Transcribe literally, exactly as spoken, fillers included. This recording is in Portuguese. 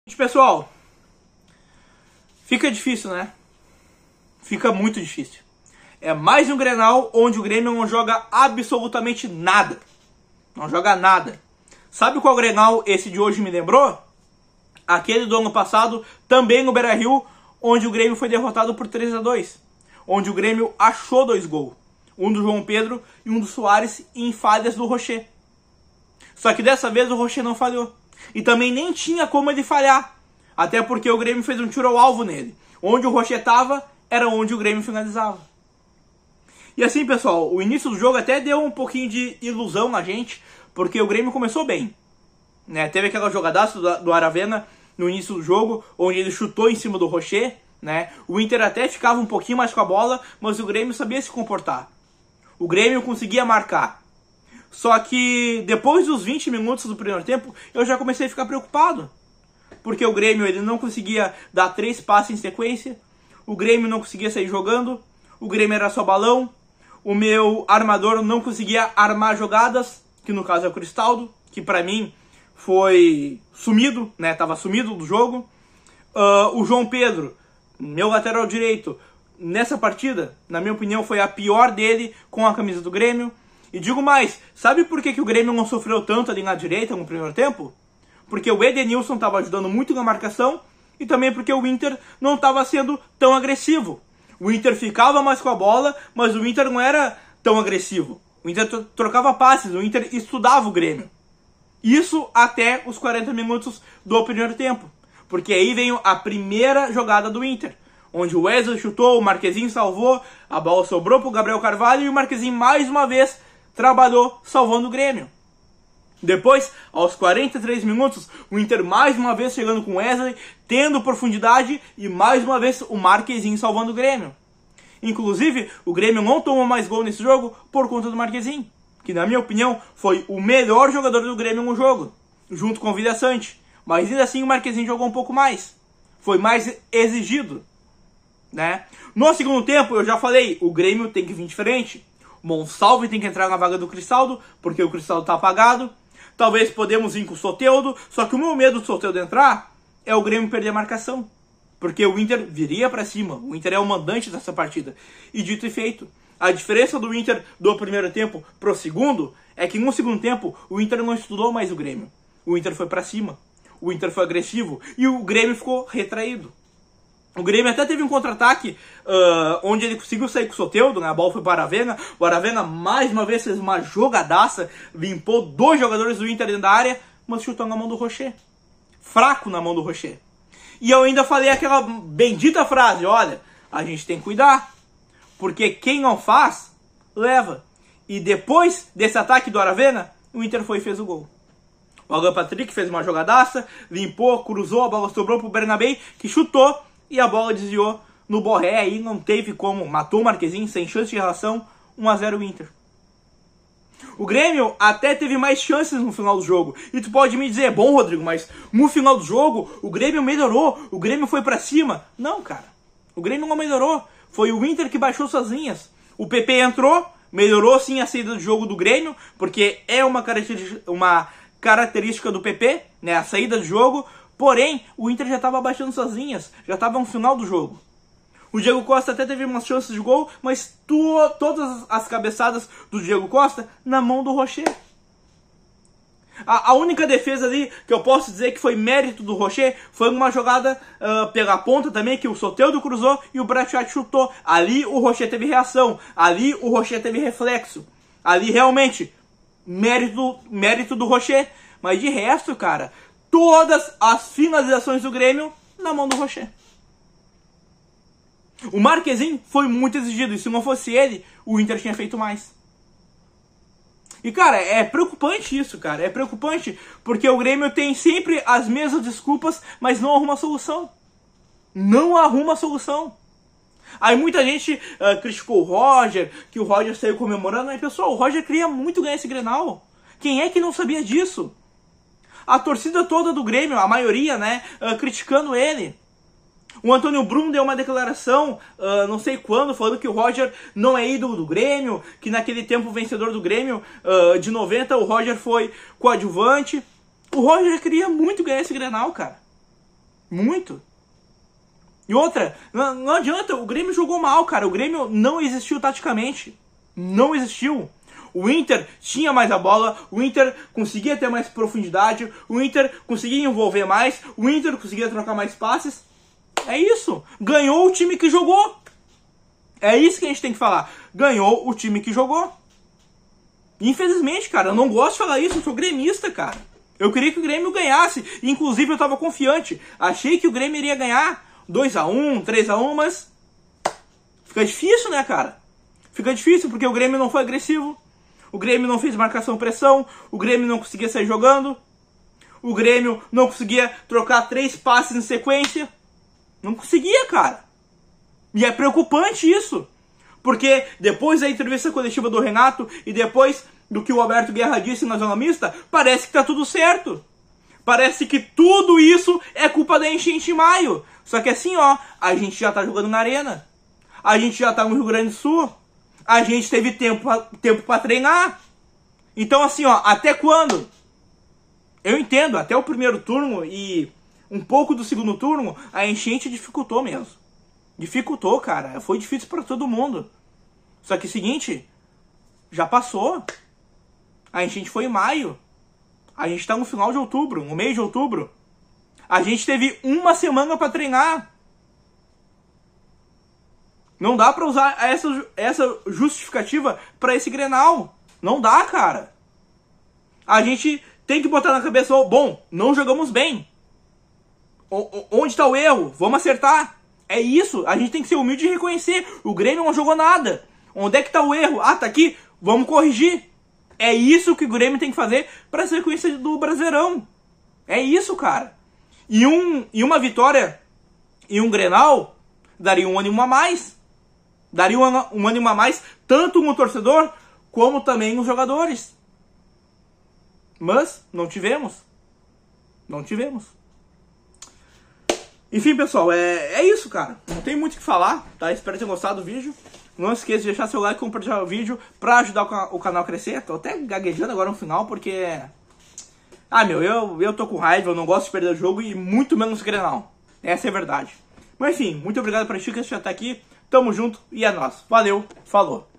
Pessoal, fica difícil, né? Fica muito difícil. É mais um Grenal onde o Grêmio não joga absolutamente nada. Não joga nada. Sabe qual Grenal esse de hoje me lembrou? Aquele do ano passado, também no Beira-Rio, onde o Grêmio foi derrotado por três a dois. Onde o Grêmio achou dois gols. Um do João Pedro e um do Soares em falhas do Rocher. Só que dessa vez o Rocher não falhou. E também nem tinha como ele falhar. Até porque o Grêmio fez um tiro ao alvo nele. Onde o Rocher estava, era onde o Grêmio finalizava. E assim, pessoal, o início do jogo até deu um pouquinho de ilusão na gente. Porque o Grêmio começou bem. Né? Teve aquela jogadaça do, do Aravena no início do jogo, onde ele chutou em cima do Rocher. Né? O Inter até ficava um pouquinho mais com a bola, mas o Grêmio sabia se comportar. O Grêmio conseguia marcar. Só que depois dos vinte minutos do primeiro tempo, eu já comecei a ficar preocupado. Porque o Grêmio ele não conseguia dar três passes em sequência. O Grêmio não conseguia sair jogando. O Grêmio era só balão. O meu armador não conseguia armar jogadas, que no caso é o Cristaldo, que pra mim foi sumido, né? Tava sumido do jogo. Uh, o João Pedro, meu lateral direito, nessa partida, na minha opinião, foi a pior dele com a camisa do Grêmio. E digo mais, sabe por que, que o Grêmio não sofreu tanto ali na direita no primeiro tempo? Porque o Edenilson estava ajudando muito na marcação e também porque o Inter não estava sendo tão agressivo. O Inter ficava mais com a bola, mas o Inter não era tão agressivo. O Inter trocava passes, o Inter estudava o Grêmio. Isso até os quarenta minutos do primeiro tempo. Porque aí veio a primeira jogada do Inter. Onde o Wesley chutou, o Marquezinho salvou, a bola sobrou para o Gabriel Carvalho e o Marquezinho mais uma vez trabalhou salvando o Grêmio. Depois, aos quarenta e três minutos, o Inter mais uma vez chegando com o Wesley, tendo profundidade e mais uma vez o Marquezinho salvando o Grêmio. Inclusive, o Grêmio não tomou mais gol nesse jogo por conta do Marquezinho, que na minha opinião foi o melhor jogador do Grêmio no jogo, junto com o Vilha Sante. Mas ainda assim o Marquezinho jogou um pouco mais. Foi mais exigido. Né? No segundo tempo, eu já falei, o Grêmio tem que vir diferente. O Monsalve tem que entrar na vaga do Cristaldo, porque o Cristaldo tá apagado. Talvez podemos vir com o Soteldo, só que o meu medo do Soteldo entrar é o Grêmio perder a marcação. Porque o Inter viria pra cima, o Inter é o mandante dessa partida. E dito e feito, a diferença do Inter do primeiro tempo pro segundo é que no segundo tempo o Inter não estudou mais o Grêmio. O Inter foi pra cima, o Inter foi agressivo e o Grêmio ficou retraído. O Grêmio até teve um contra-ataque uh, onde ele conseguiu sair com o Soteldo, né? A bola foi para o Aravena. O Aravena mais uma vez fez uma jogadaça, limpou dois jogadores do Inter dentro da área, mas chutou na mão do Rocher. Fraco na mão do Rocher. E eu ainda falei aquela bendita frase, olha, a gente tem que cuidar, porque quem não faz, leva. E depois desse ataque do Aravena, o Inter foi e fez o gol. O Alan Patrick fez uma jogadaça, limpou, cruzou, a bola sobrou para o Bernabé, que chutou, e a bola desviou no Borré, aí não teve como, matou o Marquezinho, sem chance de reação, um a zero Inter. O Grêmio até teve mais chances no final do jogo. E tu pode me dizer, bom Rodrigo, mas no final do jogo o Grêmio melhorou, o Grêmio foi pra cima. Não, cara, o Grêmio não melhorou, foi o Inter que baixou suas linhas. O P P entrou, melhorou sim a saída do jogo do Grêmio, porque é uma característica, uma característica do P P, né, a saída do jogo. Porém, o Inter já estava abaixando suas linhas, já estava no final do jogo. O Diego Costa até teve umas chances de gol, mas tu, todas as cabeçadas do Diego Costa na mão do Rocher. A, a única defesa ali que eu posso dizer que foi mérito do Rocher foi uma jogada uh, pela ponta também, que o Soteldo cruzou e o Bratiat chutou. Ali o Rocher teve reação, ali o Rocher teve reflexo. Ali realmente, mérito, mérito do Rocher. Mas de resto, cara, todas as finalizações do Grêmio na mão do Rocher. O Marquezinho foi muito exigido, e se não fosse ele, o Inter tinha feito mais. E cara, é preocupante isso, cara, é preocupante, porque o Grêmio tem sempre as mesmas desculpas, mas não arruma solução. Não arruma solução. Aí muita gente uh, criticou o Roger, que o Roger saiu comemorando, mas pessoal, o Roger queria muito ganhar esse Grenal. Quem é que não sabia disso? A torcida toda do Grêmio, a maioria, né, uh, criticando ele. O Antônio Brum deu uma declaração, uh, não sei quando, falando que o Roger não é ídolo do Grêmio, que naquele tempo o vencedor do Grêmio, uh, de noventa, o Roger foi coadjuvante. O Roger queria muito ganhar esse Grenal, cara. Muito. E outra, não, não adianta, o Grêmio jogou mal, cara. O Grêmio não existiu taticamente. Não existiu. O Inter tinha mais a bola, o Inter conseguia ter mais profundidade, o Inter conseguia envolver mais, o Inter conseguia trocar mais passes. É isso. Ganhou o time que jogou. É isso que a gente tem que falar. Ganhou o time que jogou. Infelizmente, cara, eu não gosto de falar isso, eu sou gremista, cara. Eu queria que o Grêmio ganhasse. Inclusive, eu tava confiante. Achei que o Grêmio iria ganhar dois a um, três a um, mas fica difícil, né, cara? Fica difícil porque o Grêmio não foi agressivo. O Grêmio não fez marcação-pressão. O Grêmio não conseguia sair jogando. O Grêmio não conseguia trocar três passes em sequência. Não conseguia, cara. E é preocupante isso. Porque depois da entrevista coletiva do Renato e depois do que o Alberto Guerra disse na Zona Mista, parece que tá tudo certo. Parece que tudo isso é culpa da enchente em maio. Só que assim, ó, a gente já tá jogando na arena. A gente já tá no Rio Grande do Sul. A gente teve tempo, tempo pra treinar. Então assim, ó, até quando? Eu entendo, até o primeiro turno e um pouco do segundo turno, a enchente dificultou mesmo. Dificultou, cara. Foi difícil pra todo mundo. Só que é o seguinte, já passou. A enchente foi em maio. A gente tá no final de outubro, no mês de outubro. A gente teve uma semana pra treinar. Não dá pra usar essa, essa justificativa pra esse Grenal. Não dá, cara. A gente tem que botar na cabeça, bom, não jogamos bem. O, onde tá o erro? Vamos acertar. É isso, a gente tem que ser humilde e reconhecer. O Grêmio não jogou nada. Onde é que tá o erro? Ah, tá aqui, vamos corrigir. É isso que o Grêmio tem que fazer pra sequência do Brasileirão. É isso, cara. E, um, e uma vitória e um Grenal daria um ânimo a mais. Daria um, um ânimo a mais, tanto no torcedor, como também nos jogadores. Mas não tivemos. Não tivemos. Enfim, pessoal, é, é isso, cara. Não tem muito o que falar, tá? Espero ter gostado do vídeo. Não esqueça de deixar seu like e compartilhar o vídeo pra ajudar o canal a crescer. Tô até gaguejando agora no final, porque... Ah, meu, eu, eu tô com raiva, eu não gosto de perder o jogo e muito menos Grenal. Essa é a verdade. Mas enfim, muito obrigado por assistir, que você já tá aqui. Tamo junto e é nóis. Valeu, falou.